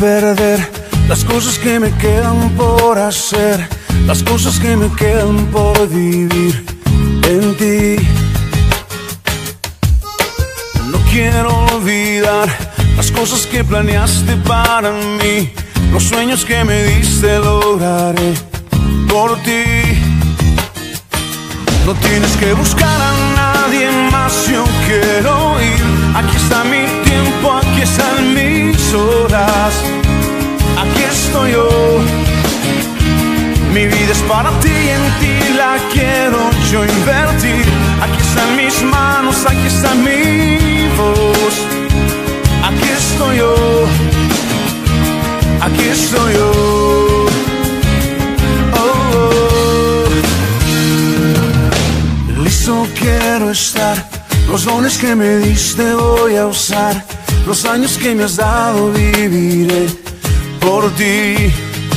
perder, las cosas que me quedan por hacer, las cosas que me quedan por vivir en ti. No quiero olvidar las cosas que planeaste para mí, los sueños que me diste lograré por ti. No tienes que buscar a nadie más, yo quiero ir. Aquí está mi tiempo, aquí están mis horas, aquí estoy yo. Mi vida es para ti y en ti la quiero yo invertir. Aquí están mis manos, aquí está mi voz, aquí estoy yo, aquí estoy yo. Listo quiero estar, los dones que me diste voy a usar, los años que me has dado viviré por ti.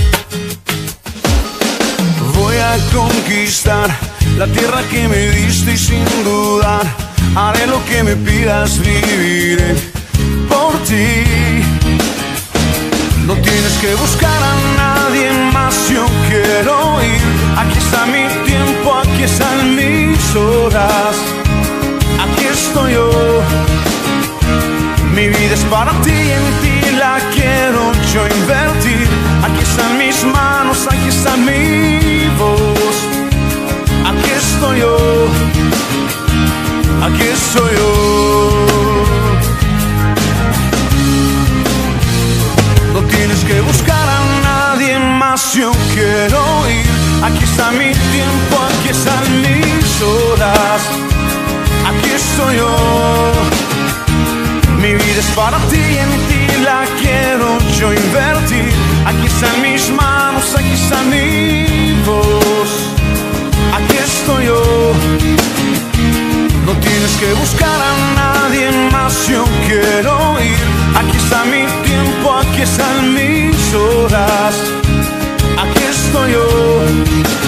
Voy a conquistar la tierra que me diste y sin dudar haré lo que me pidas, viviré por ti. No tienes que buscar a nadie más, yo quiero ir. Aquí está mi tiempo, aquí están mis horas, aquí estoy yo. Mi vida es para ti y en ti la quiero yo invertir. Aquí están mis manos, aquí está mi voz, aquí estoy yo, aquí estoy yo. No tienes que buscar a nadie más, yo quiero ir. Aquí está mi tiempo, aquí están mis horas, aquí estoy yo. Mi vida es para ti y en ti la quiero yo invertir. Aquí están mis manos, aquí está mi voz, aquí estoy yo. No tienes que buscar a nadie más, yo quiero ir. Aquí está mi tiempo, aquí están mis horas, aquí estoy yo.